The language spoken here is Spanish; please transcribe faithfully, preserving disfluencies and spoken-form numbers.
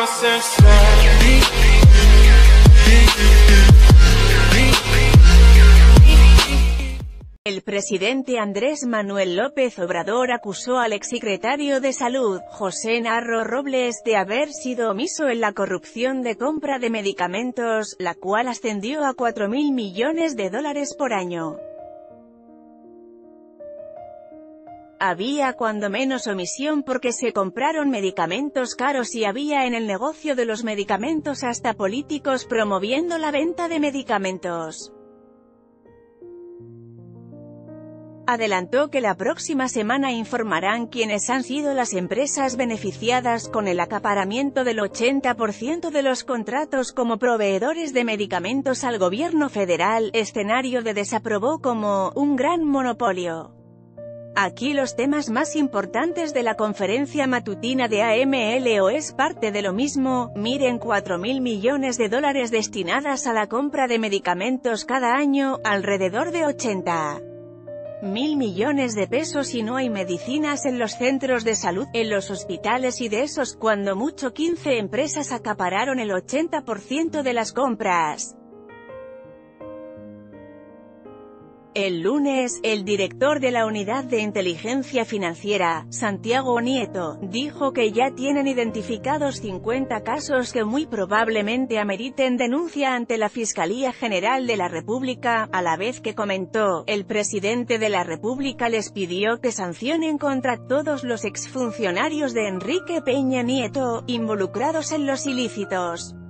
El presidente Andrés Manuel López Obrador acusó al exsecretario de Salud, José Narro Robles, de haber sido omiso en la corrupción de compra de medicamentos, la cual ascendió a cuatro mil millones de dólares por año. Había cuando menos omisión porque se compraron medicamentos caros y había en el negocio de los medicamentos hasta políticos promoviendo la venta de medicamentos. Adelantó que la próxima semana informarán quiénes han sido las empresas beneficiadas con el acaparamiento del ochenta por ciento de los contratos como proveedores de medicamentos al gobierno federal, escenario de desaprobó como un gran monopolio. Aquí los temas más importantes de la conferencia matutina de A M L O es parte de lo mismo. Miren, cuatro mil millones de dólares destinadas a la compra de medicamentos cada año, alrededor de ochenta mil millones de pesos, y no hay medicinas en los centros de salud, en los hospitales, y de esos, cuando mucho quince empresas acapararon el ochenta por ciento de las compras. El lunes, el director de la Unidad de Inteligencia Financiera, Santiago Nieto, dijo que ya tienen identificados cincuenta casos que muy probablemente ameriten denuncia ante la Fiscalía General de la República, a la vez que comentó, el presidente de la República les pidió que sancionen contra todos los exfuncionarios de Enrique Peña Nieto, involucrados en los ilícitos.